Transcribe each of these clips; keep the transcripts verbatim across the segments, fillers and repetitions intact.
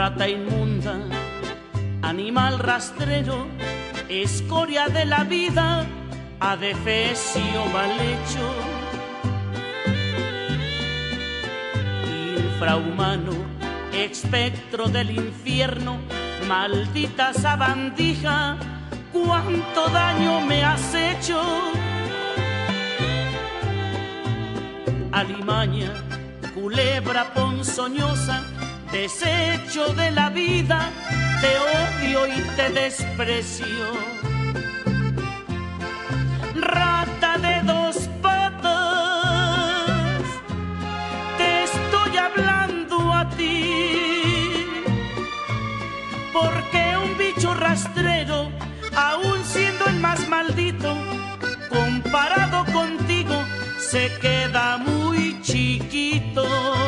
rata inmunda, animal rastrero, escoria de la vida, adefesio mal hecho, infrahumano, espectro del infierno, maldita sabandija, cuánto daño me has hecho. Alimaña, culebra ponzoñosa, desecho de la vida, te odio y te desprecio. Rata de dos patas, te estoy hablando a ti, porque un bicho rastrero, aún siendo el más maldito, comparado contigo, se queda muy chiquito.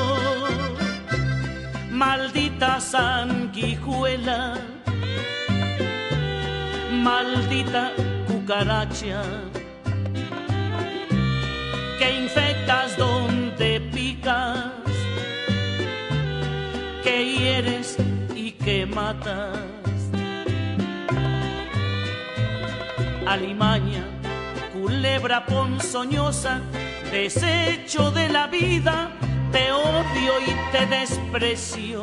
Maldita sanguijuela, maldita cucaracha, que infectas donde picas, que hieres y que matas. Alimaña, culebra ponzoñosa, desecho de la vida, te odio y te desprecio.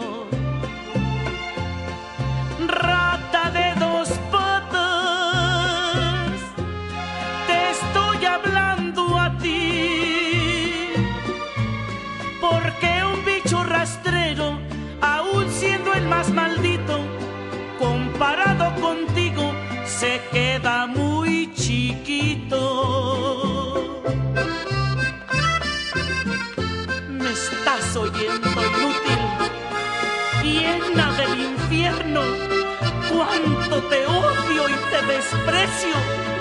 Rata de dos patas, te estoy hablando a ti, porque un bicho rastrero, aún siendo el más maldito, comparado contigo, se queda muy chiquito. Me estás oyendo, inútil, llena del infierno, cuánto te odio y te desprecio.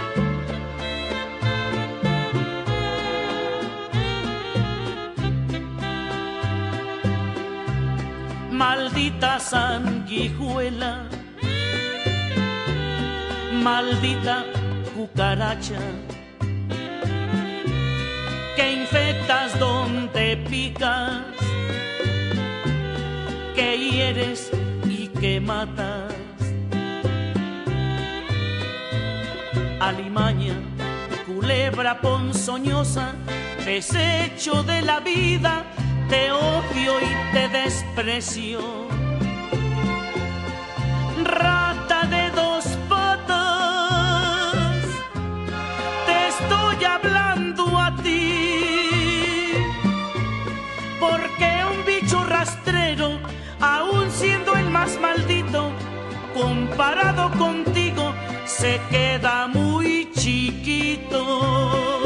Maldita sanguijuela, maldita cucaracha, que infectas donde picas, que hieres y que matas. Alimaña, culebra ponzoñosa, desecho de la vida, te odio y te desprecio. Rata de dos patas, te estoy hablando a ti, porque un bicho rastrero, aún siendo el más maldito, comparado contigo, se queda muy chiquito.